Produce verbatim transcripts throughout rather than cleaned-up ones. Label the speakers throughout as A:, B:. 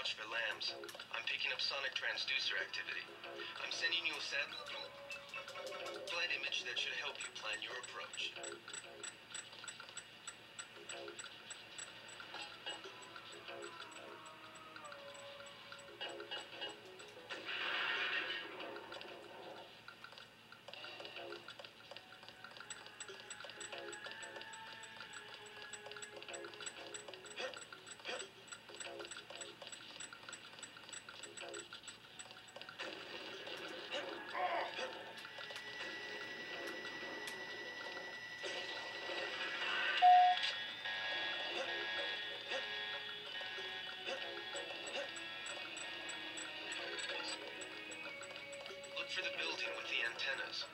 A: watch for lambs. I'm picking up sonic transducer activity. I'm sending you a satellite image that should help you plan your approach. For the building with the antennas.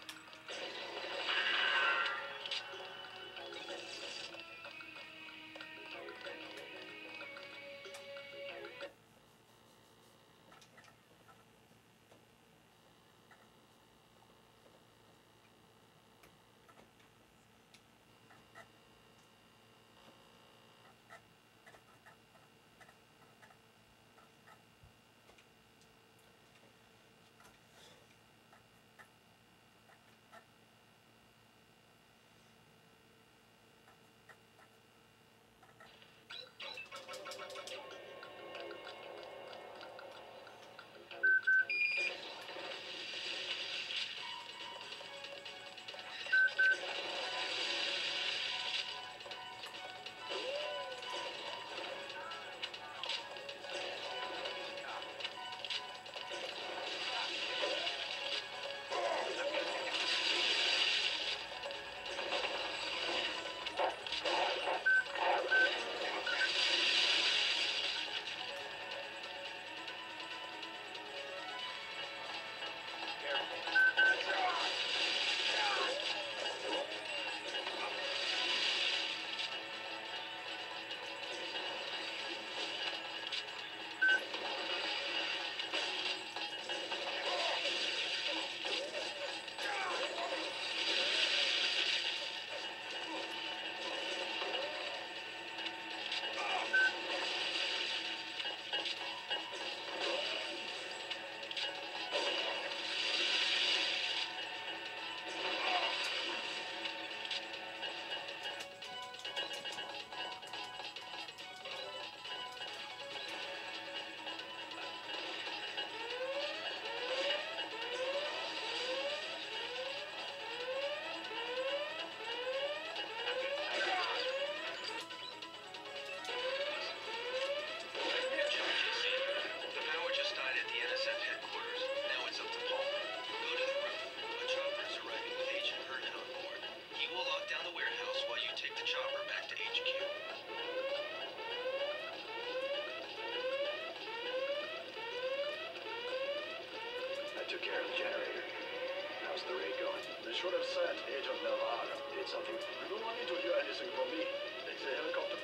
B: Took care of the generator. How's the raid going? They should have sent Agent Navarre. Did something. You don't want me to hear anything from me. Take the helicopter.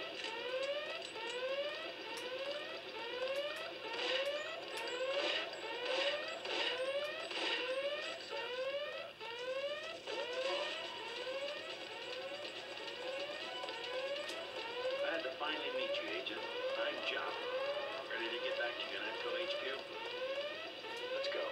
C: Glad to finally meet you, Agent. I'm John. Ready to get back to Unitco H Q?
B: Let's go.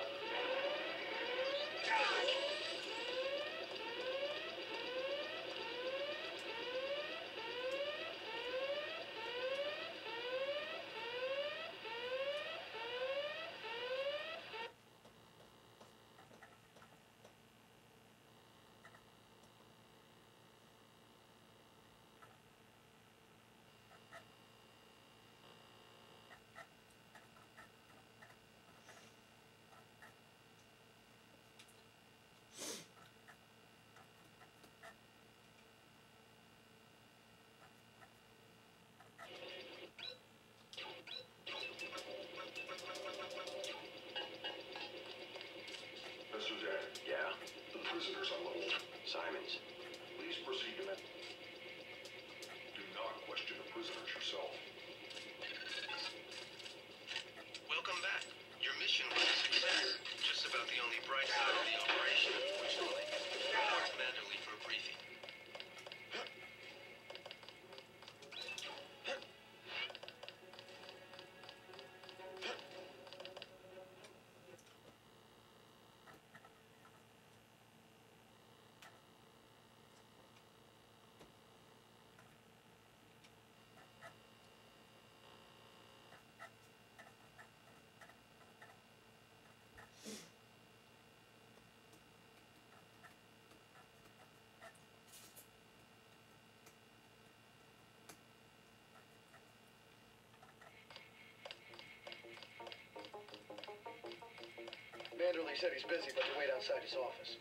D: Prisoners on level
B: Simons.
D: Please proceed to men. Do not question the prisoners yourself.
A: Welcome back. Your mission was a success. Just about the only bright side of the operation, unfortunately. Report to Commander Lee for a briefing.
B: said he's busy, but to wait outside his office.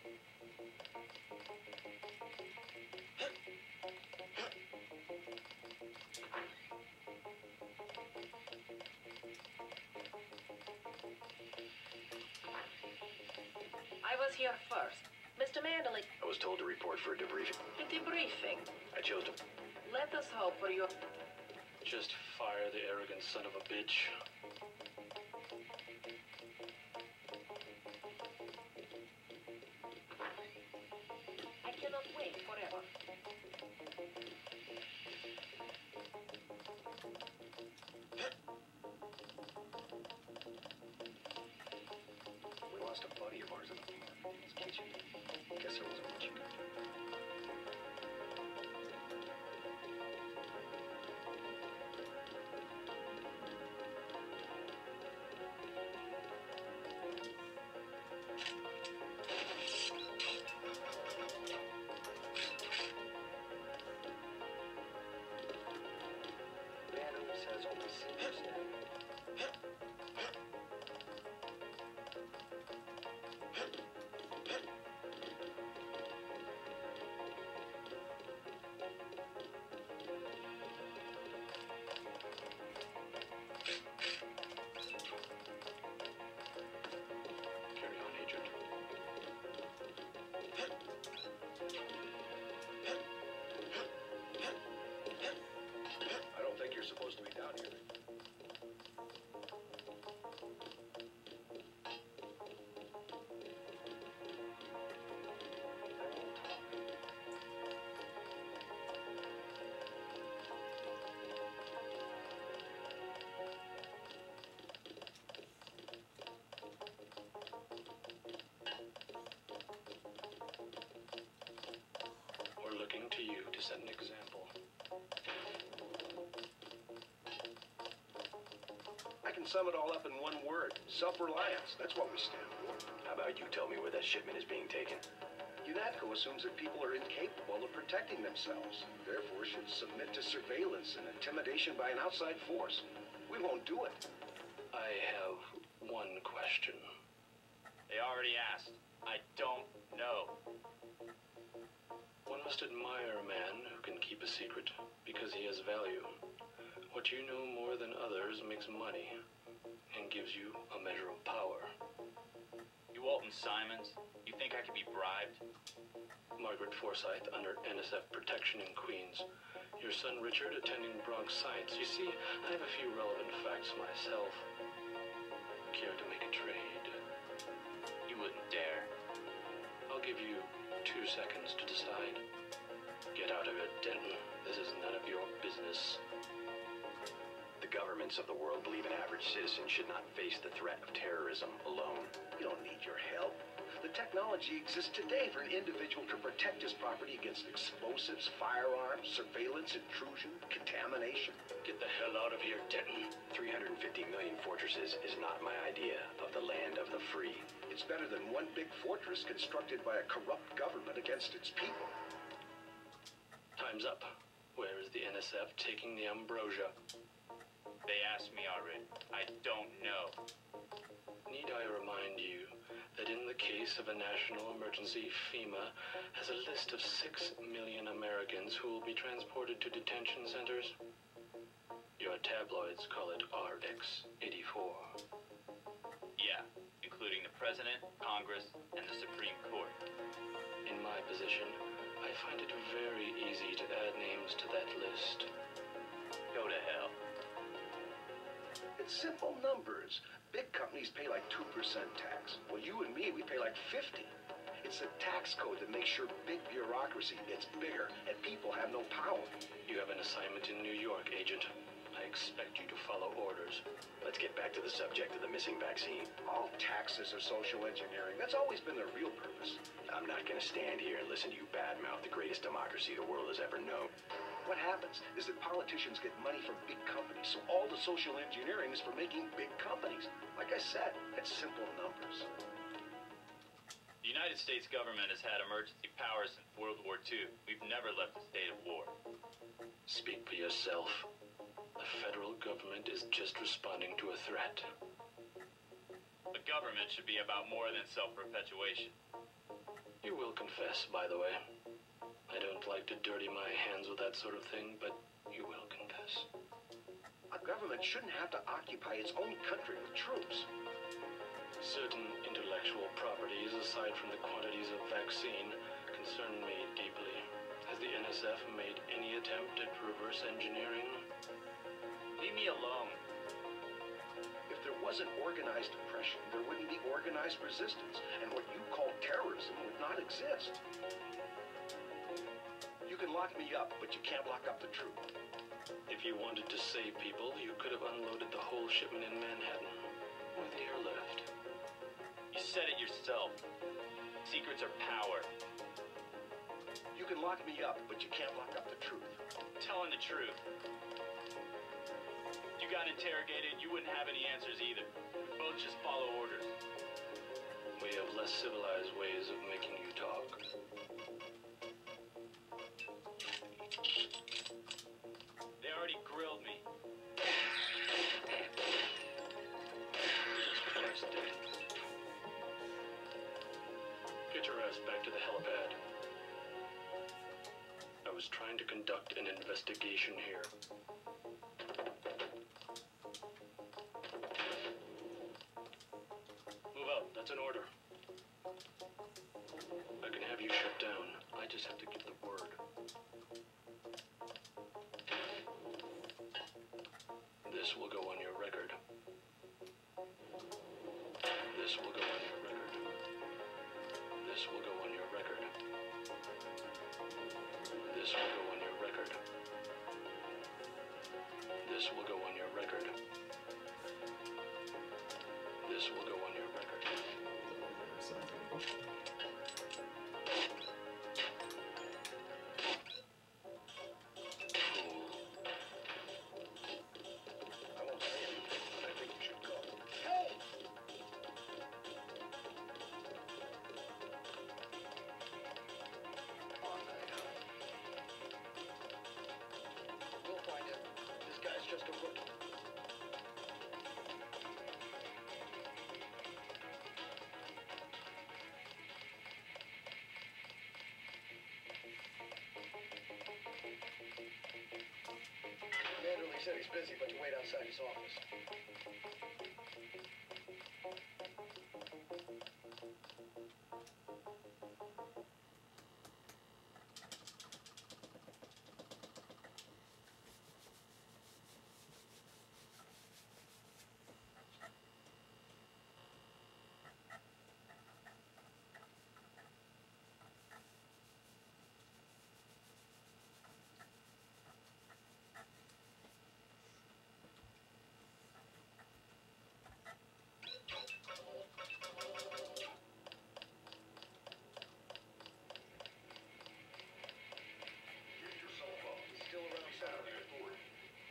E: I was here first. Mister Manderley,
B: I was told to report for a debriefing.
E: a debriefing.
B: I chose to...
E: Let us hope for your...
C: Just fire the arrogant son of a bitch.
E: I cannot wait forever.
B: We lost a buddy of ours in the park. It's kitchen. Guess there wasn't much you could do. Man who says only seniors now.
C: Carry on, Agent.
B: I don't think you're supposed to be down here.
C: We're looking to you to set an example.
B: I can sum it all up in one word. Self-reliance. That's what we stand for. How about you tell me where that shipment is being taken? UNATCO assumes that people are incapable of protecting themselves, therefore should submit to surveillance and intimidation by an outside force. We won't do it.
C: I have one question.
F: They already asked. I don't know.
C: One must admire a man who can keep a secret because he has value. What you know more than others makes money and gives you a measure of power.
F: You Walton Simons? You think I could be bribed?
C: Margaret Forsyth under N S F protection in Queens. Your son Richard attending Bronx Science. You see, I have a few relevant facts myself. Care to make a trade?
F: You wouldn't dare.
C: I'll give you two seconds to decide. Get out of it, Denton. This is none of your business.
B: The governments of the world believe an average citizen should not face the threat of terrorism alone. You don't need your help. The technology exists today for an individual to protect his property against explosives, firearms, surveillance, intrusion, contamination.
C: Get the hell out of here, Denton.
B: three hundred fifty million fortresses is not my idea of the land of the free. It's better than one big fortress constructed by a corrupt government against its people.
C: Time's up. Where is the N S F taking the ambrosia?
F: They asked me already. I don't know.
C: Need I remind you that in the case of a national emergency, FEMA has a list of six million Americans who will be transported to detention centers? Your tabloids call it R X eighty-four.
F: Yeah, including the President, Congress, and the Supreme Court.
C: In my position, I find it very easy to add names to that list.
F: Go to hell.
B: It's simple numbers. Big companies pay like two percent tax. Well, you and me, we pay like fifty. It's the tax code that makes sure big bureaucracy gets bigger and people have no power.
C: You have an assignment in New York, Agent. I expect you to follow orders.
B: Let's get back to the subject of the missing vaccine. All taxes are social engineering. That's always been their real purpose. I'm not going to stand here and listen to you badmouth the greatest democracy the world has ever known. What happens is that politicians get money from big companies, so all the social engineering is for making big companies. Like I said, it's simple numbers.
F: The United States government has had emergency powers since World War Two. We've never left a state of war.
C: Speak for yourself. The federal government is just responding to a threat.
F: A government should be about more than self-perpetuation.
C: You will confess, by the way. I don't like to dirty my hands with that sort of thing, but you will confess.
B: A government shouldn't have to occupy its own country with troops.
C: Certain intellectual properties, aside from the quantities of vaccine, concern me deeply. Has the N S F made any attempt at reverse engineering?
F: Leave me alone.
B: If there wasn't organized oppression, there wouldn't be organized resistance, and what you call terrorism would not exist. You can lock me up, but you can't lock up the truth.
C: If you wanted to save people, you could have unloaded the whole shipment in Manhattan, with the air left.
F: You said it yourself. Secrets are power.
B: You can lock me up, but you can't lock up the truth.
F: Telling the truth. You got interrogated, you wouldn't have any answers either. We both just follow orders.
C: We have less civilized ways of making you talk.
F: They already grilled me.
C: Jesus Christ, Dick. Get your ass back to the helipad. I was trying to conduct an investigation here. Move out, that's an order. I can have you shut down. I just have to give the word. This will go on your record. This will go on your record. This will go on your record. This will go on your record. This will go on your record. This will go on your record.
B: I won't say anything, but I think you should go. Hey! On night, huh? We'll find him. This guy's just a rookie. Manderley said he's busy, but to wait outside his office.
D: Get yourself up.
B: He's still around
D: He's out of
B: Saturday.
D: the authority.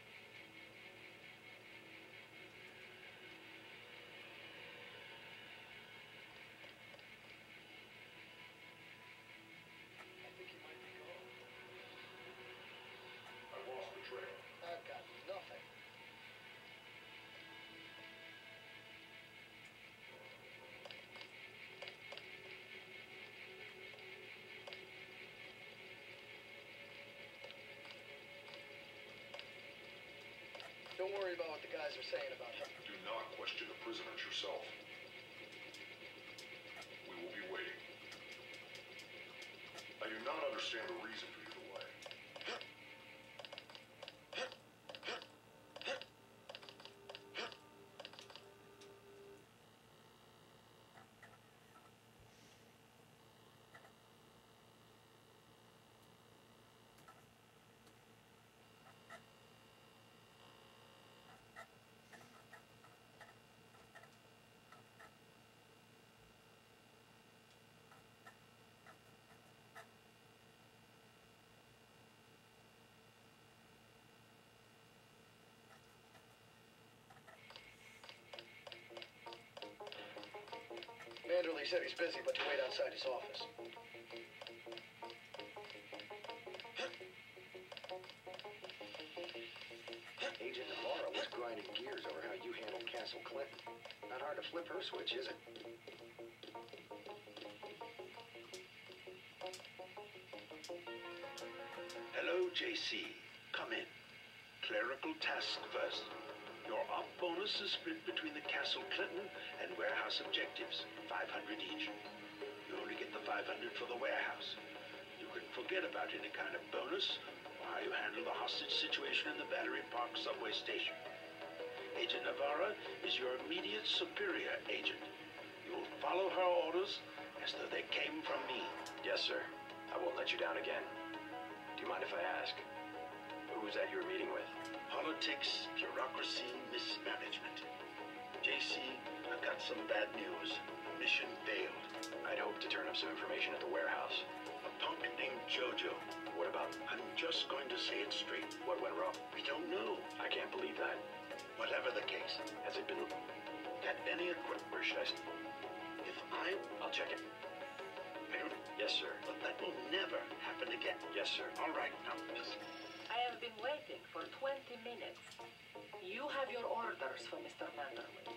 B: I think he might be gone.
D: I've lost the trail.
B: I've got nothing. Don't worry about what the guys are saying about him.
D: Do not question the prisoners yourself. We will be waiting. I do not understand the reason for your delay.
B: Manderley said he's busy, but to wait outside his office. Agent Navarro was grinding gears over how you handled Castle Clinton. Not hard to flip her switch, is it?
G: Hello, J C. Come in. Clerical task first. Your op bonus is split between the Castle Clinton and warehouse objectives, five hundred each. You only get the five hundred for the warehouse. You can forget about any kind of bonus while you handle the hostage situation in the Battery Park subway station. Agent Navarra is your immediate superior agent. You'll follow her orders as though they came from me.
B: Yes, sir. I won't let you down again. Do you mind if I ask? Who was that you were meeting with?
G: Politics, bureaucracy, mismanagement. J C, I've got some bad news. Mission failed.
B: I'd hoped to turn up some information at the warehouse.
G: A punk named Jojo.
B: What about?
G: I'm just going to say it straight.
B: What went wrong?
G: We don't know.
B: I can't believe that.
G: Whatever the case.
B: Has it been...
G: Got any equipment?
B: Where should I...
G: If I...
B: I'll check it.
G: I don't...
B: Yes, sir.
G: But that will never happen again.
B: Yes, sir.
G: All right, now...
E: I have been waiting for twenty minutes. You have your orders for Mister Manderley.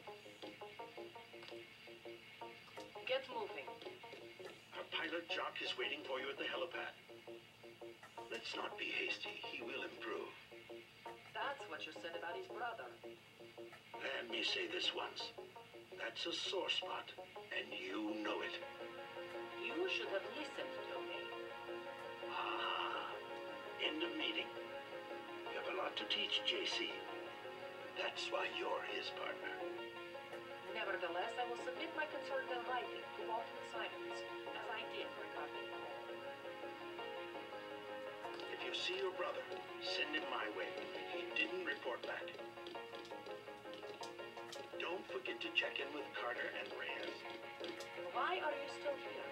E: Get moving.
G: Our pilot Jock is waiting for you at the helipad. Let's not be hasty. He will improve.
E: That's what you said about his brother.
G: Let me say this once. That's a sore spot, and you know it.
E: You should have listened to me.
G: Ah, end of meeting. You have a lot to teach, J C. That's why you're his partner.
E: Nevertheless, I will submit my concerns in writing to Walton Simons, as I did regarding Paul.
G: If you see your brother, send him my way. He didn't report back. Don't forget to check in with Carter and Reyes.
E: Why are you still here?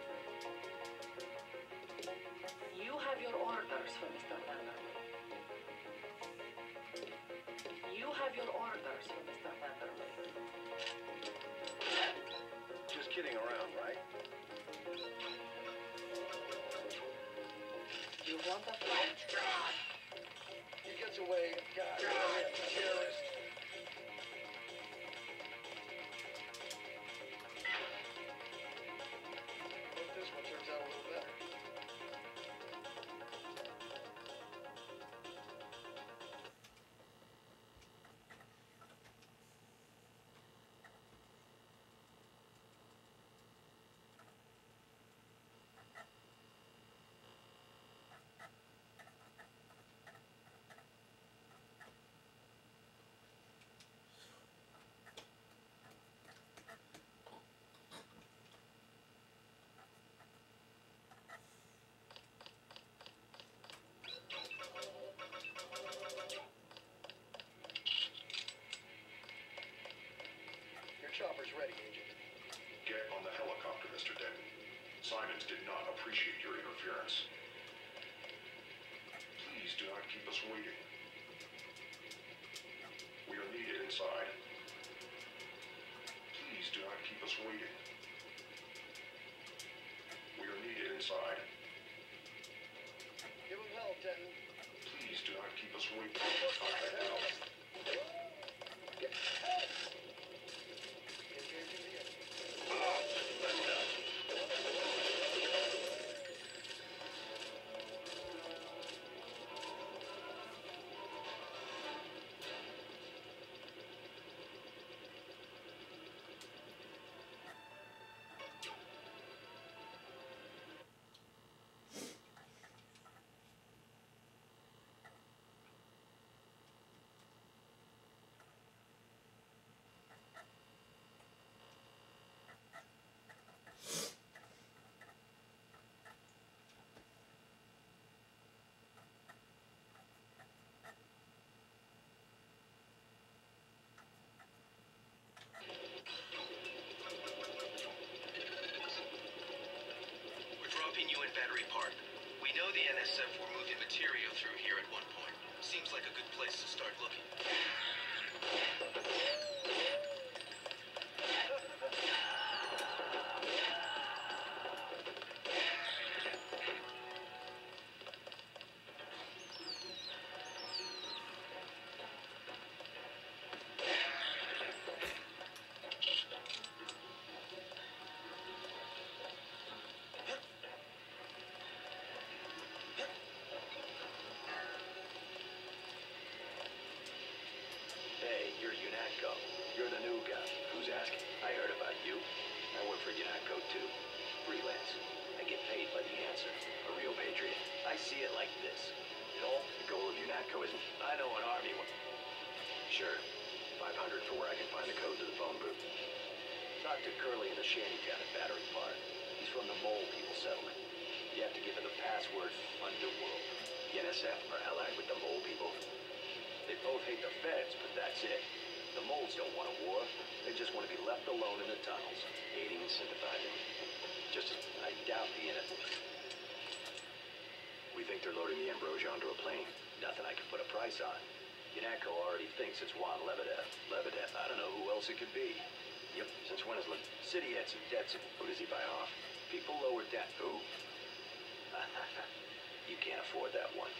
E: You have your orders for Mister Manderley. You have your orders for Mister Manderley.
B: Just kidding around, right?
E: You want a fight?
B: He gets away. God, terrorist. Hope this one turns out a little better. Chopper's ready, Agent.
D: Get on the helicopter, Mister Denton. Simons did not appreciate your interference. Please do not keep us waiting. We are needed inside. Please do not keep us waiting. We are needed inside.
B: Give him hell, Denton.
D: Please do not keep us waiting.
B: What the hell? Get help!
A: You in Battery Park. We know the N S F were moving material through here at one point. Seems like a good place to start looking.
B: Hey, you're UNATCO. You're the new guy. Who's asking? I heard about you. I work for UNATCO too. Freelance. I get paid by the answer. A real patriot. I see it like this. You know, the goal of UNATCO isn't... I know an army... Sure. five hundred for where I can find the code to the phone booth. Talk to Curly in the shantytown at Battery Park. He's from the Mole People settlement. You have to give him the password Underworld. The N S F are allied with the Mole People. They both hate the feds, but that's it. The moles don't want a war. They just want to be left alone in the tunnels. Aiding and sympathizing. Just, I doubt the N S F. We think they're loading the Ambrosia onto a plane. Nothing I can put a price on. UNATCO already thinks it's Juan Lebedev. Lebedev, I don't know who else it could be. Yep, since when has Le... City had some debts. Who does he buy off? People lower debt. Who? You can't afford that one.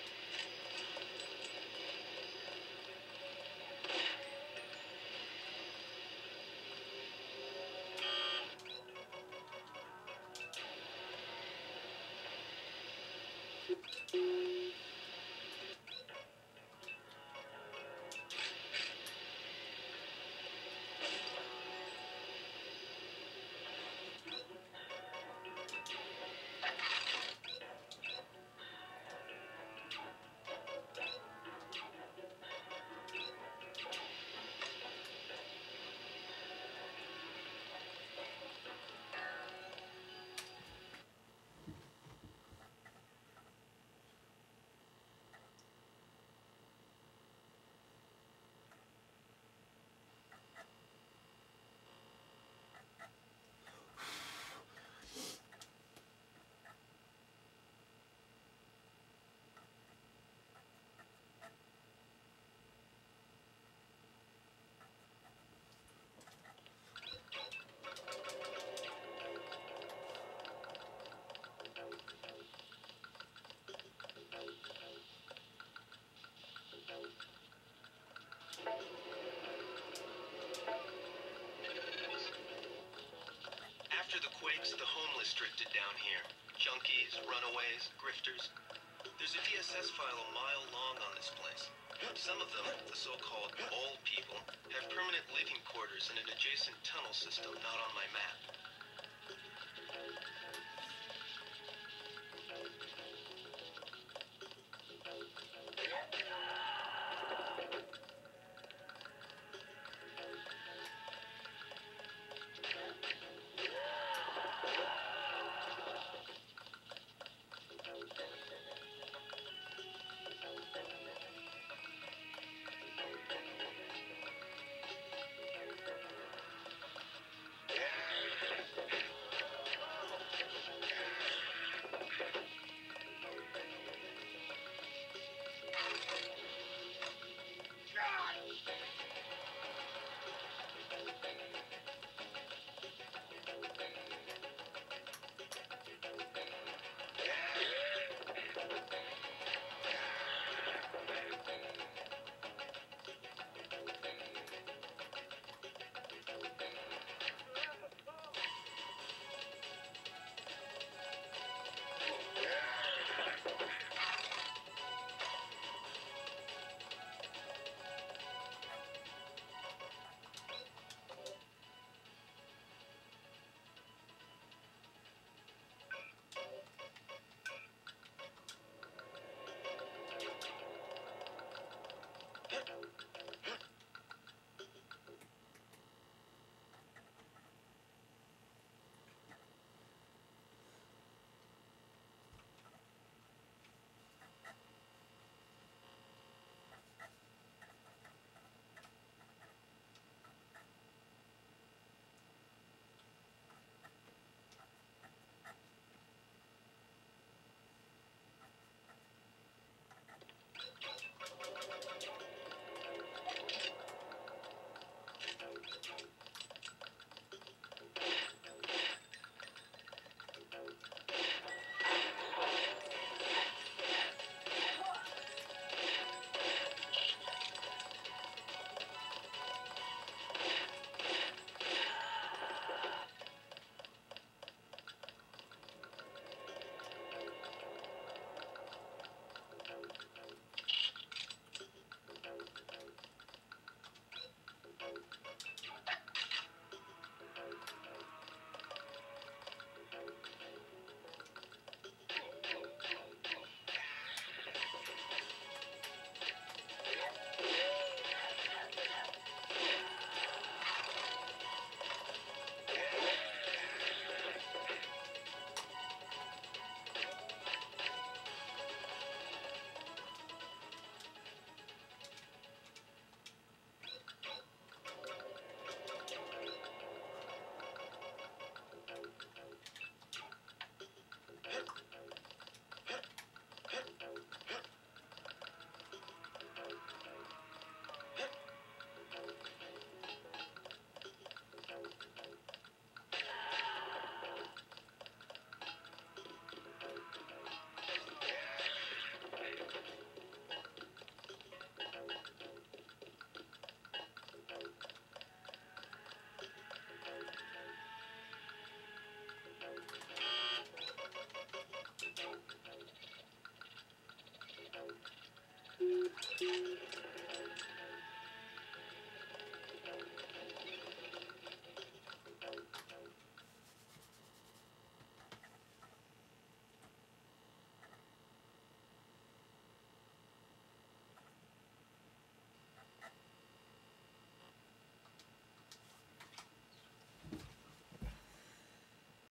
A: After the quakes, the homeless drifted down here. Junkies, runaways, grifters. There's a D S S file a mile long on this place. Some of them, the so-called Mole People, have permanent living quarters in an adjacent tunnel system not on my map.